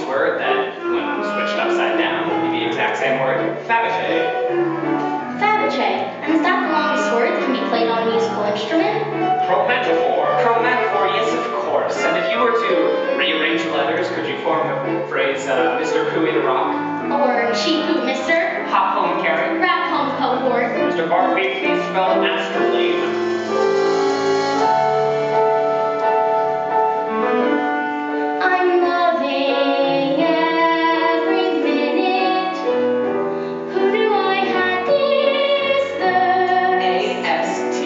longest word that, when switched upside down, would be the exact same word. Fabergé. Fabergé. And is that the longest word that can be played on a musical instrument? Chromatophore. Chromatophore, yes, of course. And if you were to rearrange the letters, could you form the phrase, Mr. Cooey the Rock? Or Cheap Boot Mister? Hop home, Carrie. Rap home, cohort. Mr. Barkley, please spell astrolabe. I'm loving every minute. Who knew I had this thirst? A-S-T.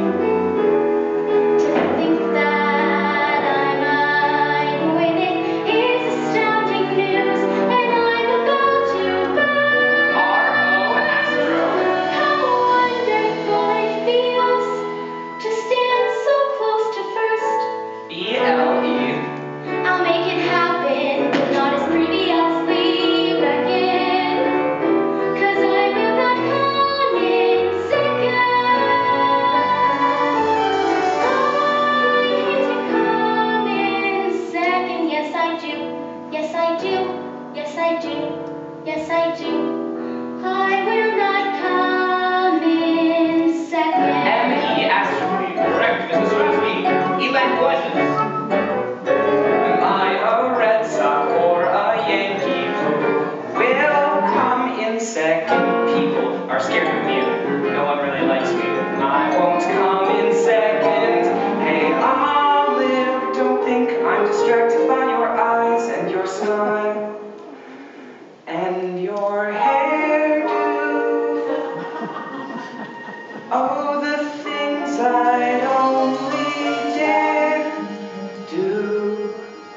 To think that I might win it is astounding news, and I'm about to burn. R-O, astro. How wonderful it feels to stand so close to first. B-L-E. I'll make it happen, but not as previously reckoned, 'cause I will not come in second. I hate to come in second. Yes, I do. Yes, I do. Yes, I do. Yes, I do. I will not come in second. M-E, astrolabe. Correct, Mrs. Wesley. Elanguises. Am I a Red Sox or a Yankee? Who will come in second? People are scared of me. No one really likes me. I won't come in second. Hey, Olive, don't think I'm distracted by your eyes and your smile and your hairdo. Oh, the things I'd only dare do.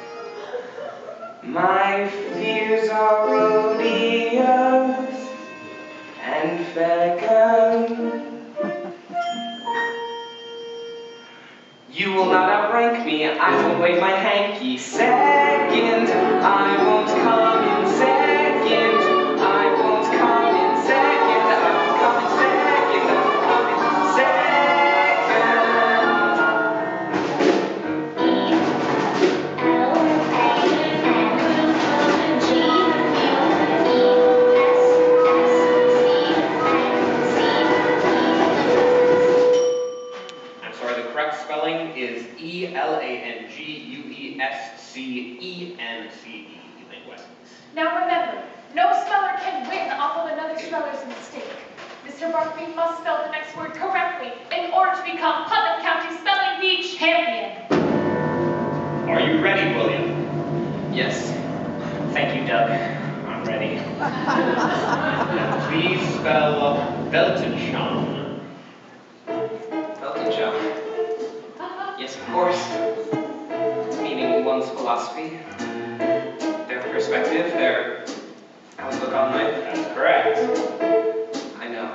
My fears are rodeos and vegan. You will not outrank me, I will wave my hanky. Second, I won't come in second. I won't come in second. I won't come in second. I won't come in I'm sorry, the correct spelling is E-L-A-N-G-U-E-S-C-E-N-C-E. Linguistics. Now remember, no speller can win off of another speller's mistake. Mr. Barkley must spell the next word correctly in order to become Putnam County Spelling Bee champion. Are you ready, William? Yes. Thank you, Doug. I'm ready. Please spell Weltanschauung. Weltanschauung. Yes, of course. Meaning one's philosophy, their perspective, their outlook on life. That's correct. I know.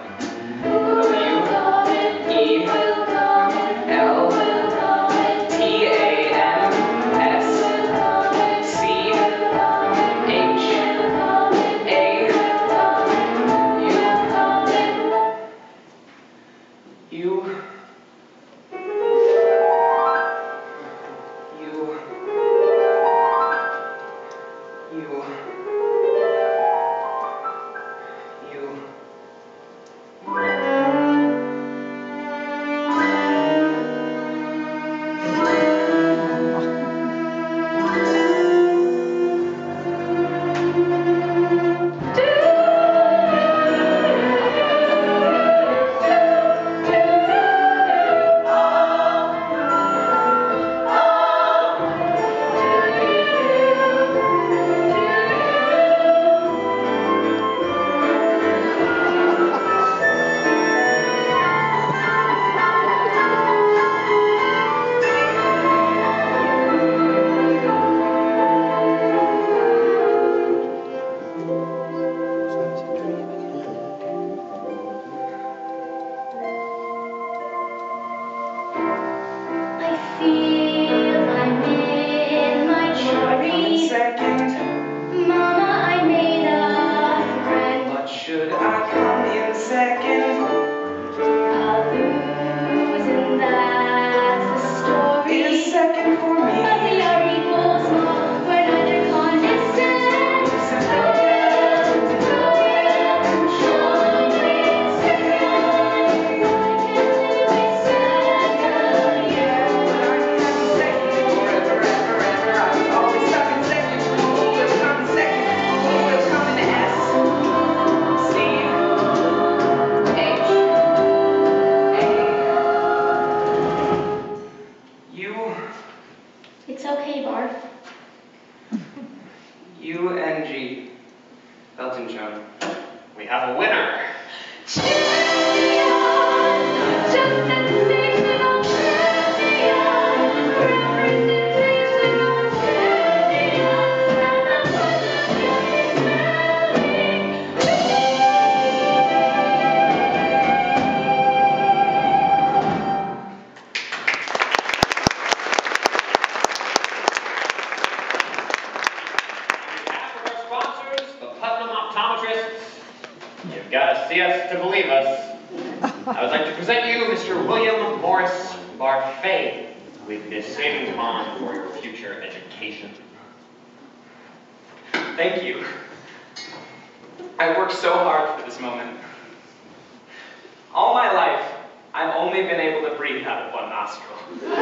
It's okay, Barf. UNG. Elton John. We have a winner. You've got to see us to believe us. I would like to present you Mr. William Morris Barfay with this savings bond for your future education. Thank you. I worked so hard for this moment. All my life, I've only been able to breathe out of one nostril.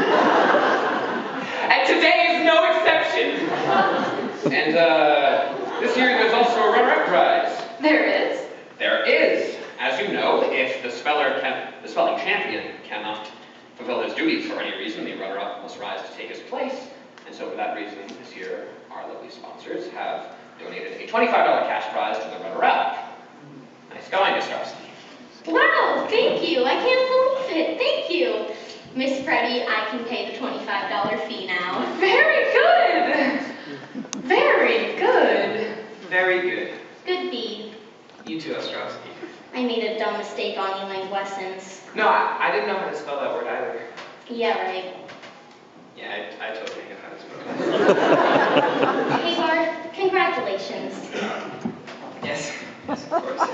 And today is no exception. And this year there's also a runner-up prize. There is? There is. As you know, if the spelling champion cannot fulfill his duties for any reason, the runner-up must rise to take his place. And so for that reason, this year, our lovely sponsors have donated a $25 cash prize to the runner-up. Nice going, Miss Darcy. Wow, thank you. I can't believe it. Thank you. Miss Freddie, I can pay the $25 fee now. Very good. Very good. Very good. Good B. You too, Ostrowski. I made a dumb mistake on Elaine lessons. No, I didn't know how to spell that word either. Yeah, right. Yeah, I totally know how to spell that. Hey, Bart, congratulations. Yes, yes, of course.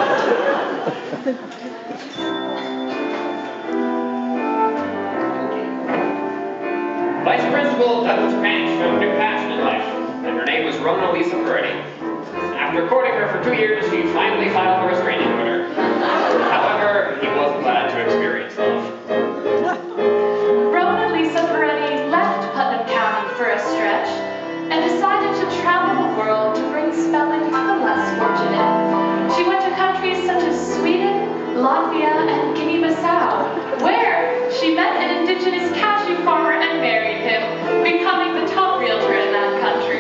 Vice Principal Douglas Cranch showed new passion in life, and her name was Rona Lisa Peretti. After courting her for 2 years, he finally filed a restraining order. However, he was glad to experience love. Rona Lisa Peretti left Putnam County for a stretch and decided to travel the world to bring spelling to the less fortunate. She went to countries such as Sweden, Latvia, and Guinea-Bissau, where she met an indigenous cashew farmer and married him, becoming the top realtor in that country.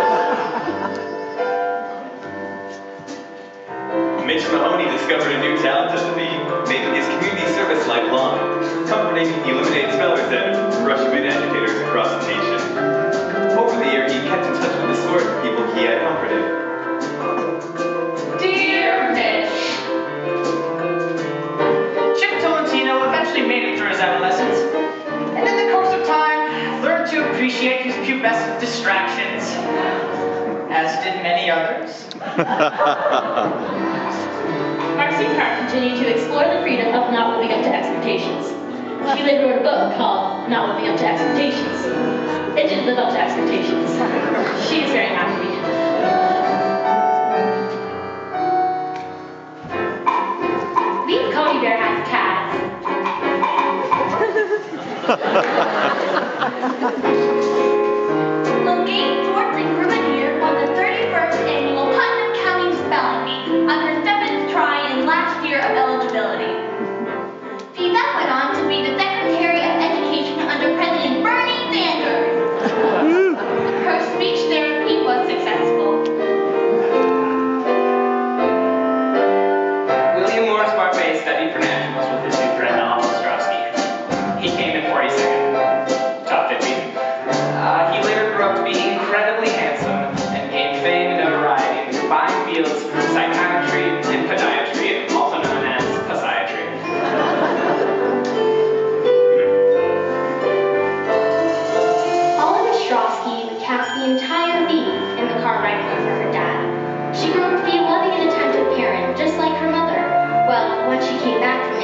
Mitch Mahoney discovered a new talent at the Bee, making his community service lifelong. Comforting, he eliminated spellers and Russian educators across the nation. Over the year, he kept in touch with the scores of people he had comforted. Dear Mitch, Chip Tolentino eventually made it through his adolescence, and in the course of time, learned to appreciate his pubescent distractions, as did many others. Marcy Carr continued to explore the freedom of not living up to expectations. She later wrote a book called Not Living Up to Expectations. It did live up to expectations. She is very happy. Leave Cody Bear has cats. Logane George and Grenadier won the 31st annual Putnam County Spelling Bee on her 7th try in last year of eligibility. She then went on to be the Secretary of Education under President Bernie Sanders. Her speech therapy was successful. William Morris Barfay studied for nationals with his new friend Alan Ostrowski. He came in 42nd, top 50. He later grew up to be incredibly handsome and gained fame and notoriety in the combined fields of psychiatry and podiatry, also known as physiatry. Oliver Ostrowski recaps the entire bee in the car ride home for her dad. She grew up to be a loving and attentive parent, just like her mother. Well, when she came back from